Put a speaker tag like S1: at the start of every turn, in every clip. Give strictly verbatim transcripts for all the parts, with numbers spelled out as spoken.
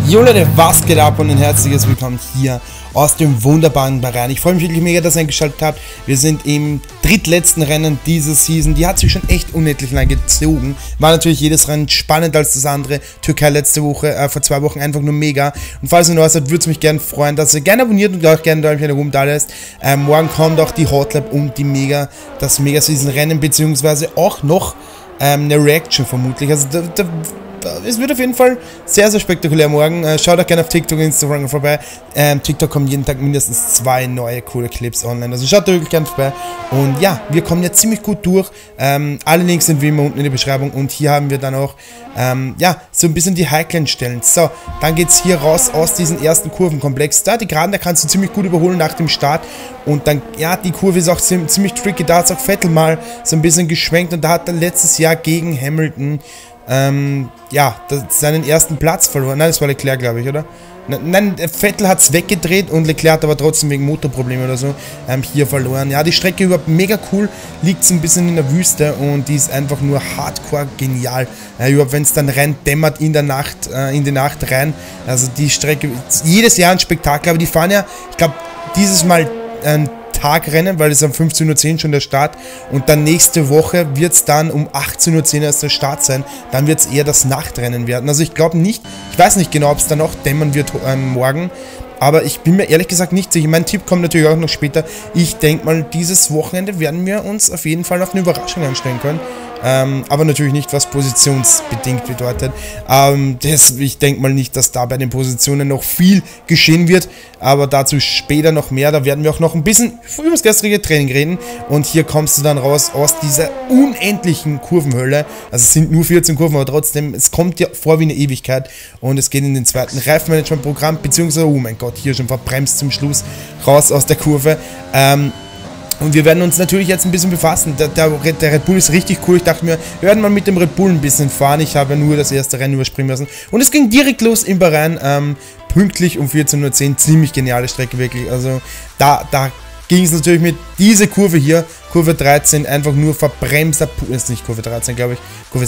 S1: Jo Leute, was geht ab und ein herzliches Willkommen hier aus dem wunderbaren Bahrain. Ich freue mich wirklich mega, dass ihr eingeschaltet habt. Wir sind im drittletzten Rennen dieser Season. Die hat sich schon echt unendlich lang gezogen. War natürlich jedes Rennen spannender als das andere. Türkei letzte Woche, äh, vor zwei Wochen einfach nur mega. Und falls ihr neu seid, würde es mich gerne freuen, dass ihr gerne abonniert und auch gerne ein Däumchen nach oben da lässt. Äh, morgen kommt auch die Hotlap und die Mega, das Mega Season Rennen, beziehungsweise auch noch ähm, eine Reaction vermutlich. Also da, da es wird auf jeden Fall sehr, sehr spektakulär morgen. Äh, schaut auch gerne auf TikTok und Instagram vorbei. Ähm, TikTok kommen jeden Tag mindestens zwei neue coole Clips online. Also schaut da wirklich gerne vorbei. Und ja, wir kommen jetzt ziemlich gut durch. Ähm, alle Links sind wie immer unten in der Beschreibung. Und hier haben wir dann auch ähm, ja, so ein bisschen die Highland-Stellen. So, dann geht es hier raus aus diesem ersten Kurvenkomplex. Da, die Geraden, da kannst du ziemlich gut überholen nach dem Start. Und dann, ja, die Kurve ist auch ziemlich tricky. Da hat auch Vettel mal so ein bisschen geschwenkt. Und da hat er letztes Jahr gegen Hamilton Ähm, ja, das, seinen ersten Platz verloren. Nein, das war Leclerc, glaube ich, oder? Nein, Vettel hat es weggedreht und Leclerc hat aber trotzdem wegen Motorproblemen oder so ähm, hier verloren. Ja, die Strecke überhaupt mega cool, liegt so ein bisschen in der Wüste und die ist einfach nur hardcore genial. Äh, überhaupt wenn es dann rein dämmert in der Nacht, äh, in die Nacht rein. Also die Strecke, jedes Jahr ein Spektakel, aber die fahren ja, ich glaube, dieses Mal ein Tagrennen, weil es am fünfzehn Uhr zehn schon der Start und dann nächste Woche wird es dann um achtzehn Uhr zehn erst der Start sein, dann wird es eher das Nachtrennen werden. Also ich glaube nicht, ich weiß nicht genau, ob es dann auch dämmern wird ähm, morgen, aber ich bin mir ehrlich gesagt nicht sicher. Mein Tipp kommt natürlich auch noch später. Ich denke mal, dieses Wochenende werden wir uns auf jeden Fall auf eine Überraschung anstellen können. Ähm, aber natürlich nicht, was positionsbedingt bedeutet. Ähm, das, ich denke mal nicht, dass da bei den Positionen noch viel geschehen wird, aber dazu später noch mehr. Da werden wir auch noch ein bisschen über das gestrige Training reden und hier kommst du dann raus aus dieser unendlichen Kurvenhölle. Also es sind nur vierzehn Kurven, aber trotzdem, es kommt dir vor wie eine Ewigkeit und es geht in den zweiten Reifenmanagement-Programm, beziehungsweise, oh mein Gott, hier schon verbremst zum Schluss raus aus der Kurve. Ähm, Und wir werden uns natürlich jetzt ein bisschen befassen. Der, der, der Red Bull ist richtig cool. Ich dachte mir, wir werden mal mit dem Red Bull ein bisschen fahren. Ich habe ja nur das erste Rennen überspringen lassen. Und es ging direkt los in Bahrain. Ähm, pünktlich um vierzehn Uhr zehn. Ziemlich geniale Strecke, wirklich. Also da, da ging es natürlich mit dieser Kurve hier. Kurve dreizehn, einfach nur verbremster. Ist nicht Kurve dreizehn, glaube ich. Kurve...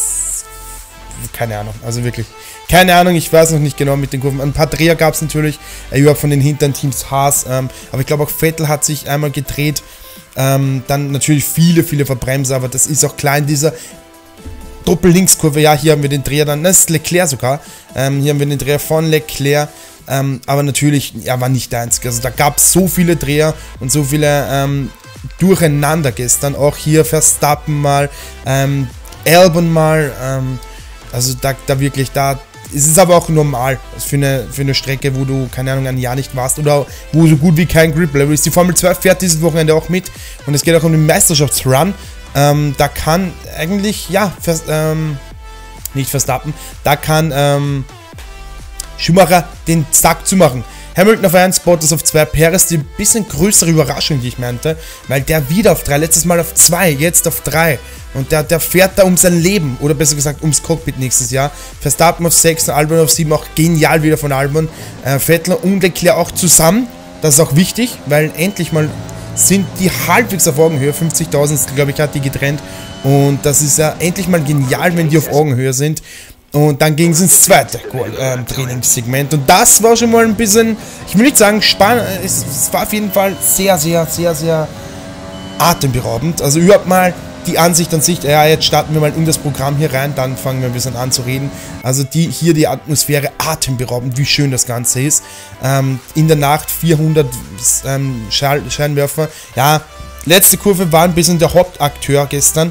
S1: Keine Ahnung, also wirklich. Keine Ahnung, ich weiß noch nicht genau mit den Kurven. Ein paar Dreher gab es natürlich, äh, überhaupt von den hinteren Teams Haas. Ähm, aber ich glaube auch Vettel hat sich einmal gedreht. Ähm, dann natürlich viele, viele Verbremser, aber das ist auch klar in dieser Doppel-Links-Kurve. Ja, hier haben wir den Dreher dann, das ist Leclerc sogar. Ähm, hier haben wir den Dreher von Leclerc. Ähm, aber natürlich, er war nicht der Einzige. Also da gab es so viele Dreher und so viele ähm, Durcheinander gestern. Auch hier Verstappen mal, ähm, Albon mal, ähm, also da, da wirklich, da ist es aber auch normal für eine, für eine Strecke, wo du, keine Ahnung, ein Jahr nicht warst oder wo so gut wie kein Grip-Level ist. Die Formel zwei fährt dieses Wochenende auch mit und es geht auch um den Meisterschaftsrun. Ähm, da kann eigentlich, ja, Vers, ähm, nicht Verstappen, da kann ähm, Schumacher den Sack zumachen. Hamilton auf eins, Bottas auf zwei, Perez die ein bisschen größere Überraschung, die ich meinte, weil der wieder auf drei, letztes Mal auf zwei, jetzt auf drei und der, der fährt da um sein Leben, oder besser gesagt ums Cockpit nächstes Jahr. Verstappen auf sechs, Albon auf sieben, auch genial wieder von Albon. Äh, Vettel und Leclerc auch zusammen, das ist auch wichtig, weil endlich mal sind die halbwegs auf Augenhöhe, fünfzigtausend glaube ich hat die getrennt und das ist ja endlich mal genial, wenn die auf Augenhöhe sind. Und dann ging es ins zweite äh, Trainingssegment. Und das war schon mal ein bisschen, ich will nicht sagen spannend, es, es war auf jeden Fall sehr, sehr, sehr, sehr atemberaubend. Also überhaupt mal die Ansicht an sich, ja, jetzt starten wir mal in das Programm hier rein, dann fangen wir ein bisschen an zu reden. Also die, hier die Atmosphäre atemberaubend, wie schön das Ganze ist. Ähm, in der Nacht vierhundert ähm, Scheinwerfer. Ja, letzte Kurve war ein bisschen der Hauptakteur gestern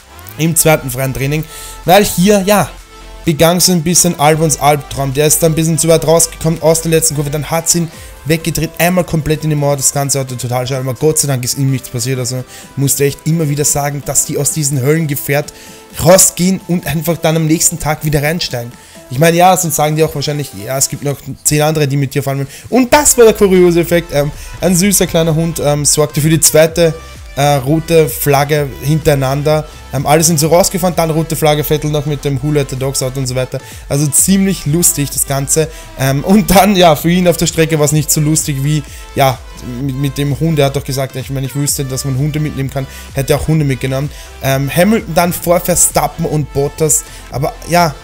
S1: im zweiten freien Training, weil hier, ja, begann so ein bisschen Albons Albtraum. Der ist dann ein bisschen zu weit rausgekommen aus der letzten Kurve. Dann hat sie ihn weggedreht, einmal komplett in die Mauer. Das Ganze hatte total schade. Aber Gott sei Dank ist ihm nichts passiert. Also musste echt immer wieder sagen, dass die aus diesen Höllengefährt rausgehen und einfach dann am nächsten Tag wieder reinsteigen. Ich meine, ja, sonst sagen die auch wahrscheinlich, ja, es gibt noch zehn andere, die mit dir fahren wollen. Und das war der kuriose Effekt. Ähm, ein süßer kleiner Hund ähm, sorgte für die zweite Äh, rote Flagge hintereinander. Ähm, alle sind so rausgefahren, dann rote Flagge, Vettel noch mit dem Who Let the Dogs Out und so weiter. Also ziemlich lustig das Ganze. Ähm, und dann, ja, für ihn auf der Strecke war es nicht so lustig wie, ja, mit, mit dem Hund. Er hat doch gesagt, ich meine, ich wüsste, dass man Hunde mitnehmen kann. Hätte auch Hunde mitgenommen. Ähm, Hamilton dann vor Verstappen und Bottas. Aber ja,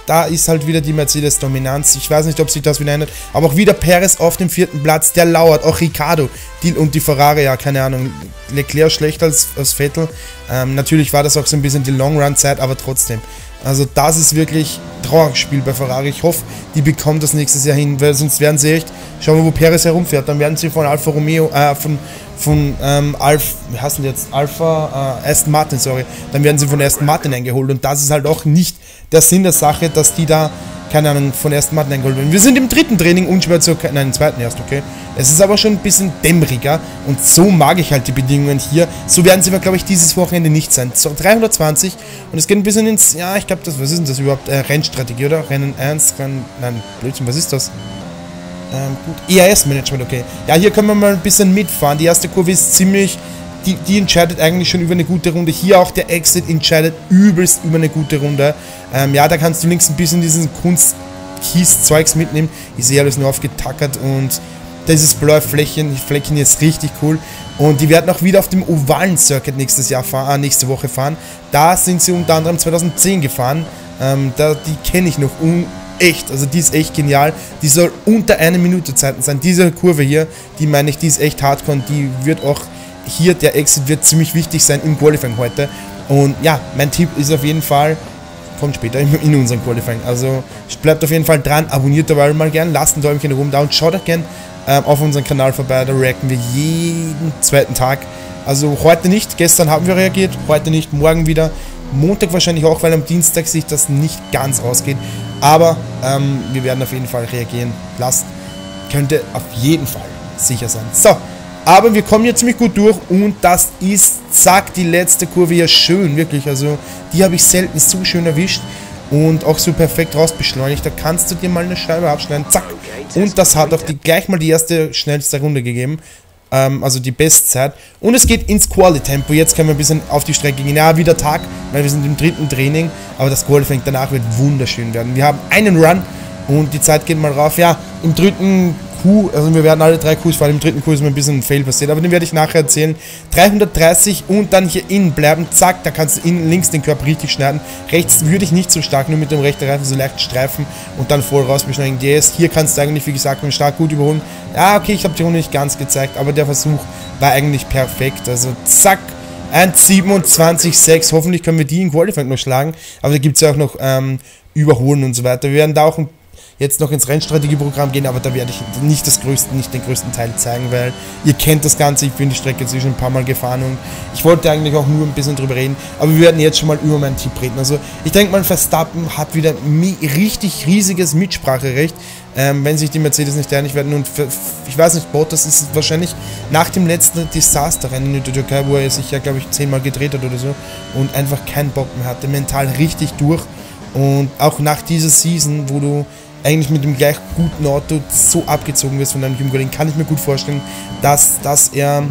S1: da ist halt wieder die Mercedes-Dominanz. Ich weiß nicht, ob sich das wieder ändert. Aber auch wieder Perez auf dem vierten Platz, der lauert. Auch Ricciardo die, und die Ferrari, ja, keine Ahnung. Leclerc schlechter als, als Vettel. Ähm, natürlich war das auch so ein bisschen die Long-Run-Zeit, aber trotzdem. Also das ist wirklich trauriges Spiel bei Ferrari. Ich hoffe, die bekommen das nächstes Jahr hin, weil sonst werden sie echt, schauen wir, wo Perez herumfährt, dann werden sie von Alfa Romeo, äh, von, von ähm, Alf, wie heißt denn jetzt, Alfa, äh, Aston Martin, sorry, dann werden sie von Aston Martin eingeholt und das ist halt auch nicht der Sinn der Sache, dass die da, keine Ahnung, von Aston Martin eingeholt werden. Wir sind im dritten Training unschwer zu, nein, im zweiten erst, okay. Es ist aber schon ein bisschen dämmeriger und so mag ich halt die Bedingungen hier. So werden sie aber, glaube ich, dieses Wochenende nicht sein. So, dreihundertzwanzig und es geht ein bisschen ins, ja, ich glaube, das, was ist denn das überhaupt? Äh, Rennstrategie, oder? Rennen eins, Rennen, nein, Blödsinn, was ist das? Ähm, gut, E A S-Management, okay. Ja, hier können wir mal ein bisschen mitfahren. Die erste Kurve ist ziemlich, die, die entscheidet eigentlich schon über eine gute Runde. Hier auch der Exit entscheidet übelst über eine gute Runde. Ähm, ja, da kannst du links ein bisschen diesen Kunstkies-Zeugs mitnehmen. Ich sehe alles nur aufgetackert und dieses blaue Flächen, Fleckchen ist richtig cool. Und die werden auch wieder auf dem ovalen Circuit nächstes Jahr fahren, äh, nächste Woche fahren. Da sind sie unter anderem zweitausendzehn gefahren. Ähm, da, die kenne ich noch un echt, also die ist echt genial. Die soll unter einer Minute Zeiten sein. Diese Kurve hier, die meine ich, die ist echt hardcore und die wird auch hier, der Exit wird ziemlich wichtig sein im Qualifying heute. Und ja, mein Tipp ist auf jeden Fall, kommt später in, in unseren Qualifying. Also bleibt auf jeden Fall dran, abonniert dabei mal gern, lasst ein Däumchen oben da und schaut auch gern ähm, auf unseren Kanal vorbei, da reacten wir jeden zweiten Tag. Also heute nicht, gestern haben wir reagiert, heute nicht, morgen wieder. Montag wahrscheinlich auch, weil am Dienstag sich das nicht ganz ausgeht. Aber ähm, wir werden auf jeden Fall reagieren. Lasst, könnte auf jeden Fall sicher sein. So, aber wir kommen hier ziemlich gut durch und das ist, zack, die letzte Kurve hier schön, wirklich. Also die habe ich selten so schön erwischt und auch so perfekt rausbeschleunigt. Da kannst du dir mal eine Scheibe abschneiden, zack. Und das hat auch die, gleich mal die erste schnellste Runde gegeben. Also die Bestzeit. Und es geht ins Quali-Tempo. Jetzt können wir ein bisschen auf die Strecke gehen. Ja, wieder Tag, weil wir sind im dritten Training. Aber das Qualifying danach wird wunderschön werden. Wir haben einen Run und die Zeit geht mal rauf. Ja, im dritten Q, also wir werden alle drei Qs fahren. Im dritten Q ist mir ein bisschen ein Fail passiert. Aber den werde ich nachher erzählen. dreihundertdreißig und dann hier innen bleiben. Zack, da kannst du innen links den Körper richtig schneiden. Rechts würde ich nicht so stark, nur mit dem rechten Reifen so leicht streifen und dann voll raus beschleunigen. D S, hier kannst du eigentlich, wie gesagt, mit stark gut überholen. Ja, okay, ich habe die Runde nicht ganz gezeigt, aber der Versuch war eigentlich perfekt. Also zack, eins siebenundzwanzig sechs. Hoffentlich können wir die in Qualifying noch schlagen. Aber da gibt es ja auch noch ähm, Überholen und so weiter. Wir werden da auch ein jetzt noch ins Rennstrategieprogramm gehen, aber da werde ich nicht das größte, nicht den größten Teil zeigen, weil ihr kennt das Ganze, ich bin die Strecke jetzt schon ein paar Mal gefahren und ich wollte eigentlich auch nur ein bisschen drüber reden, aber wir werden jetzt schon mal über meinen Tipp reden. Also ich denke mal, Verstappen hat wieder richtig riesiges Mitspracherecht, ähm, wenn sich die Mercedes nicht einig werden und für, ich weiß nicht, Bottas ist wahrscheinlich nach dem letzten Desasterrennen in der Türkei, wo er sich ja, glaube ich, zehnmal gedreht hat oder so und einfach keinen Bock mehr hatte, mental richtig durch und auch nach dieser Season, wo du eigentlich mit dem gleich guten Auto so abgezogen wirst von deinem Teamkollegen, kann ich mir gut vorstellen, dass, dass er,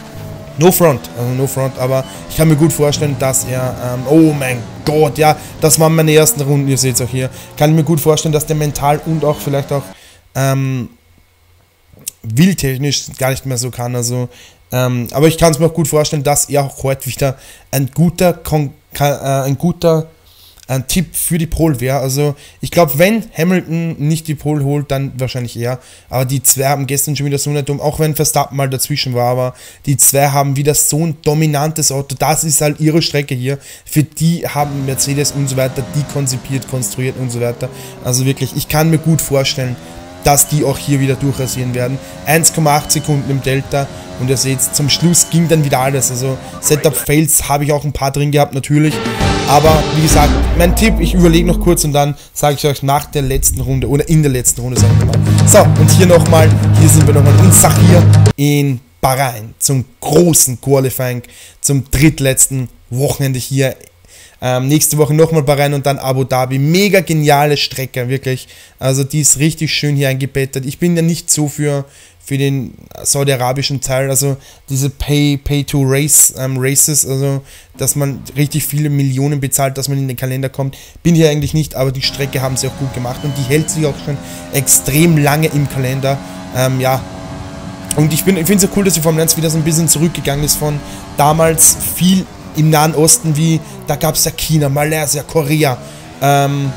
S1: no front, also no front, aber ich kann mir gut vorstellen, dass er, ähm, oh mein Gott, ja, das waren meine ersten Runden, ihr seht es auch hier, kann ich mir gut vorstellen, dass der mental und auch vielleicht auch ähm, wildtechnisch gar nicht mehr so kann, also, ähm, aber ich kann es mir auch gut vorstellen, dass er auch heute wieder ein guter, Kon äh, ein guter ein Tipp für die Pole wäre. Also ich glaube, wenn Hamilton nicht die Pole holt, dann wahrscheinlich er. Aber die zwei haben gestern schon wieder so eine dumm, auch wenn Verstappen mal dazwischen war, aber die zwei haben wieder so ein dominantes Auto. Das ist halt ihre Strecke hier. Für die haben Mercedes und so weiter, die konzipiert, konstruiert und so weiter. Also wirklich, ich kann mir gut vorstellen, dass die auch hier wieder durchrasieren werden. eins Komma acht Sekunden im Delta und ihr seht, zum Schluss ging dann wieder alles. Also Setup-Fails habe ich auch ein paar drin gehabt, natürlich. Aber wie gesagt, mein Tipp, ich überlege noch kurz und dann sage ich euch nach der letzten Runde oder in der letzten Runde, sage ich mal. So, und hier nochmal, hier sind wir nochmal in Sakhir in Bahrain zum großen Qualifying, zum drittletzten Wochenende hier. Ähm, nächste Woche nochmal Bahrain und dann Abu Dhabi. Mega geniale Strecke, wirklich. Also die ist richtig schön hier eingebettet. Ich bin ja nicht so für, für den saudi-arabischen Teil, also diese Pay-to-Race ähm, Races, also dass man richtig viele Millionen bezahlt, dass man in den Kalender kommt. Bin hier eigentlich nicht, aber die Strecke haben sie auch gut gemacht und die hält sich auch schon extrem lange im Kalender. Ähm, ja. Und ich, ich finde es ja cool, dass die Formel eins wieder so ein bisschen zurückgegangen ist von damals viel im Nahen Osten, wie, da gab es ja China, Malaysia, Korea, ähm,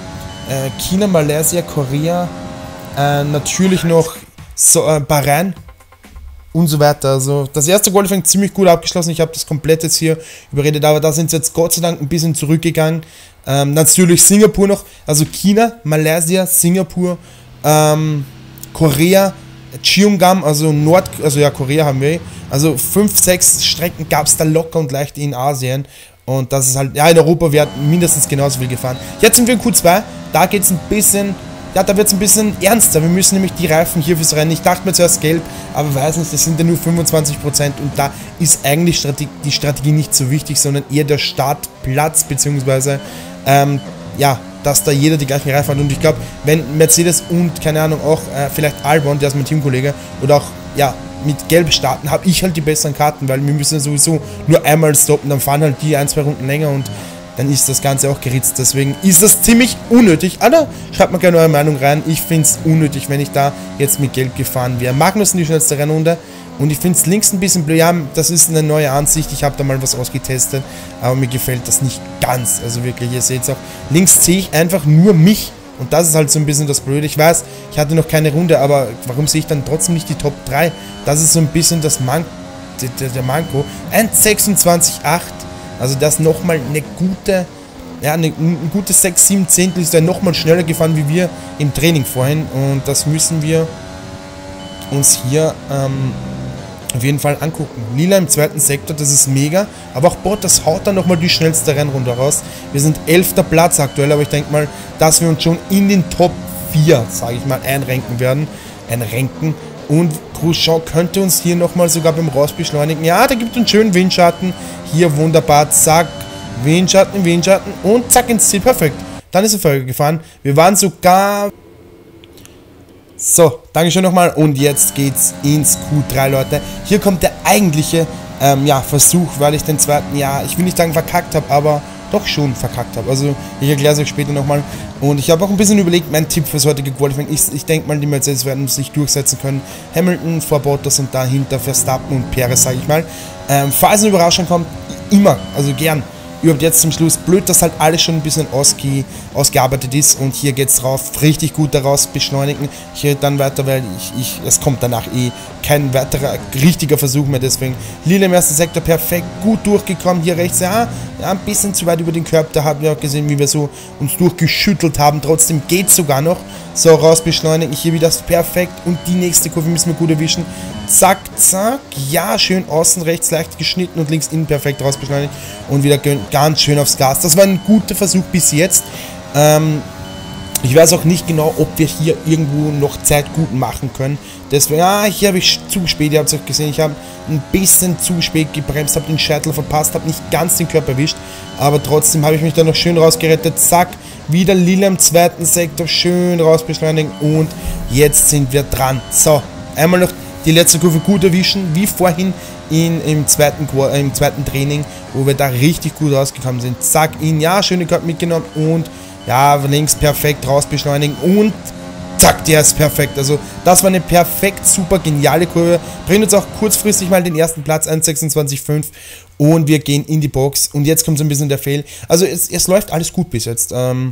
S1: äh, China, Malaysia, Korea, äh, natürlich noch so, äh, Bahrain und so weiter. Also das erste Qualifying ziemlich gut abgeschlossen. Ich habe das komplett jetzt hier überredet, aber da sind sie jetzt Gott sei Dank ein bisschen zurückgegangen. Ähm, natürlich Singapur noch, also China, Malaysia, Singapur, ähm, Korea, Cheongam, also Nord, also ja, Korea haben wir. Also fünf, sechs Strecken gab es da locker und leicht in Asien. Und das ist halt, ja, in Europa wird mindestens genauso viel gefahren. Jetzt sind wir in Q zwei, da geht es ein bisschen, ja, da wird es ein bisschen ernster. Wir müssen nämlich die Reifen hier fürs Rennen, ich dachte mir zuerst gelb, aber weiß nicht, das sind ja nur fünfundzwanzig Prozent und da ist eigentlich Strate- die Strategie nicht so wichtig, sondern eher der Startplatz, beziehungsweise, ähm, ja, dass da jeder die gleichen Reifen hat. Und ich glaube, wenn Mercedes und, keine Ahnung, auch äh, vielleicht Albon, der ist mein Teamkollege, oder auch, ja, mit Gelb starten, habe ich halt die besseren Karten, weil wir müssen sowieso nur einmal stoppen, dann fahren halt die ein, zwei Runden länger und dann ist das Ganze auch geritzt. Deswegen ist das ziemlich unnötig. Alter, schreibt mal gerne eure Meinung rein. Ich finde es unnötig, wenn ich da jetzt mit Gelb gefahren wäre. Magnussen die schnellste Rennrunde und ich finde es links ein bisschen blöd. Ja, das ist eine neue Ansicht. Ich habe da mal was ausgetestet, aber mir gefällt das nicht ganz. Also wirklich, ihr seht es auch. Links sehe ich einfach nur mich. Und das ist halt so ein bisschen das Blöde. Ich weiß, ich hatte noch keine Runde, aber warum sehe ich dann trotzdem nicht die Top drei? Das ist so ein bisschen das Man der, der Manko. eins sechsundzwanzig Komma acht. Also das nochmal eine gute, ja, eine, ein gutes sechs, sieben Zehntel ist er nochmal schneller gefahren wie wir im Training vorhin. Und das müssen wir uns hier ähm, auf jeden Fall angucken. Lila im zweiten Sektor, das ist mega. Aber auch Bottas haut dann nochmal die schnellste Rennrunde raus. Wir sind elfter Platz aktuell, aber ich denke mal, dass wir uns schon in den Top vier, sage ich mal, einrenken werden. Einrenken. Und Grosjean könnte uns hier nochmal sogar beim Rausbeschleunigen. Ja, der gibt uns schön Windschatten. Hier wunderbar, zack. Windschatten, Windschatten und zack ins Ziel. Perfekt. Dann ist er Folge gefahren. Wir waren sogar... So, Dankeschön nochmal und jetzt geht's ins Q drei, Leute. Hier kommt der eigentliche ähm, ja, Versuch, weil ich den zweiten, ja, ich will nicht sagen verkackt habe, aber doch schon verkackt habe. Also ich erkläre es euch später nochmal. Und ich habe auch ein bisschen überlegt, mein Tipp fürs heutige Qualifying ist, ich denke mal, die Mercedes werden sich durchsetzen können. Hamilton vor Bottas und dahinter Verstappen und Perez, sage ich mal. Ähm, falls eine Überraschung kommt, immer, also gern. Überhaupt jetzt zum Schluss, blöd, dass halt alles schon ein bisschen ausge, ausgearbeitet ist und hier geht's drauf, richtig gut daraus beschleunigen, hier dann weiter, weil ich, ich, es kommt danach eh kein weiterer richtiger Versuch mehr, deswegen Lila im ersten Sektor perfekt, gut durchgekommen, hier rechts, ja, ja ein bisschen zu weit über den Körper, da haben wir auch gesehen, wie wir so uns durchgeschüttelt haben, trotzdem geht's sogar noch, so raus beschleunigen, hier wieder perfekt und die nächste Kurve müssen wir gut erwischen, zack, zack, ja, schön außen rechts leicht geschnitten und links innen perfekt raus beschleunigt und wieder ganz schön aufs Gas. Das war ein guter Versuch bis jetzt. Ähm, ich weiß auch nicht genau, ob wir hier irgendwo noch Zeit gut machen können. Deswegen, ja, hier habe ich zu spät, ihr habt es auch gesehen, ich habe ein bisschen zu spät gebremst, habe den Scheitel verpasst, habe nicht ganz den Körper erwischt, aber trotzdem habe ich mich da noch schön rausgerettet. Zack, wieder Lila im zweiten Sektor, schön raus beschleunigen und jetzt sind wir dran. So, einmal noch die letzte Kurve gut erwischen, wie vorhin in, im, zweiten, äh, im zweiten Training, wo wir da richtig gut rausgekommen sind. Zack, ihn, ja, schöne Körper mitgenommen und ja, links perfekt raus beschleunigen und zack, der ist perfekt. Also das war eine perfekt, super geniale Kurve. Bringt uns auch kurzfristig mal den ersten Platz, eins sechsundzwanzig Komma fünf und wir gehen in die Box und jetzt kommt so ein bisschen der Fail. Also es, es läuft alles gut bis jetzt. Ähm,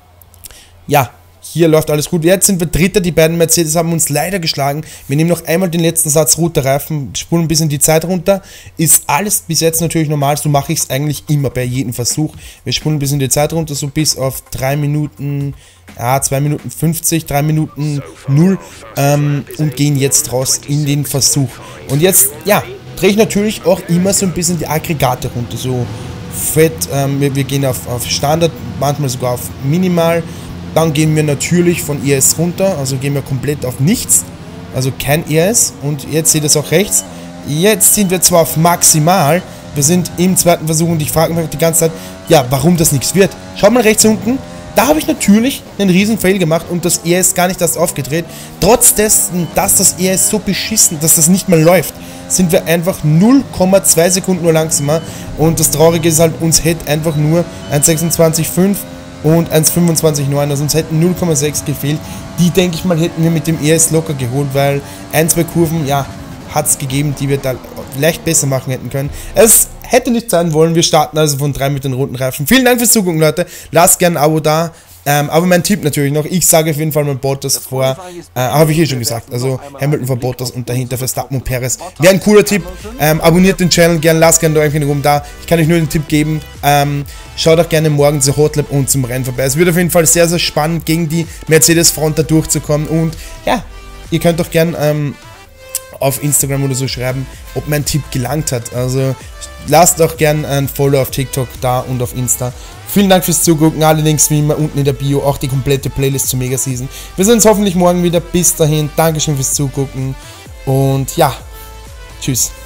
S1: ja, hier läuft alles gut. Jetzt sind wir Dritter. Die beiden Mercedes haben uns leider geschlagen. Wir nehmen noch einmal den letzten Satz roter Reifen, spulen ein bisschen die Zeit runter. Ist alles bis jetzt natürlich normal. So mache ich es eigentlich immer bei jedem Versuch. Wir spulen ein bisschen die Zeit runter, so bis auf drei Minuten, ja, zwei Minuten fünfzig, drei Minuten null ähm, und gehen jetzt raus in den Versuch. Und jetzt, ja, drehe ich natürlich auch immer so ein bisschen die Aggregate runter. So fett, ähm, wir, wir gehen auf, auf Standard, manchmal sogar auf Minimal. Dann gehen wir natürlich von E S runter, also gehen wir komplett auf nichts, also kein E S und jetzt seht ihr es auch rechts. Jetzt sind wir zwar auf maximal, wir sind im zweiten Versuch und ich frage mich die ganze Zeit, ja, warum das nichts wird. Schaut mal rechts unten, da habe ich natürlich einen riesen Fail gemacht und das E S gar nicht erst aufgedreht. Trotz dessen, dass das E S so beschissen, dass das nicht mal läuft, sind wir einfach null Komma zwei Sekunden nur langsamer und das Traurige ist halt, uns hätte einfach nur eins sechsundzwanzig Komma fünf und eins fünfundzwanzig Komma neun, also uns hätten null Komma sechs gefehlt. Die, denke ich mal, hätten wir mit dem E S locker geholt, weil ein, zwei Kurven, ja, hat es gegeben, die wir da leicht besser machen hätten können. Es hätte nicht sein wollen, wir starten also von drei mit den roten Reifen. Vielen Dank fürs Zugucken, Leute. Lasst gerne ein Abo da Ähm, aber mein Tipp natürlich noch, ich sage auf jeden Fall mal Bottas vor, äh, habe ich eh schon gesagt, also Hamilton vor Bottas und dahinter Verstappen und Perez. Wäre ein cooler Tipp, ähm, abonniert den Channel gerne, lasst gerne einen Daumen da, ich kann euch nur den Tipp geben, ähm, schaut auch gerne morgen zur Hotlap und zum Rennen vorbei. Es wird auf jeden Fall sehr, sehr spannend, gegen die Mercedes-Front da durchzukommen und ja, ihr könnt auch gerne ähm, auf Instagram oder so schreiben, ob mein Tipp gelangt hat, also lasst auch gerne ein Follow auf TikTok da und auf Insta. Vielen Dank fürs Zugucken, alle Links wie immer unten in der Bio, auch die komplette Playlist zur Mega Season. Wir sehen uns hoffentlich morgen wieder, bis dahin, Dankeschön fürs Zugucken und ja, tschüss.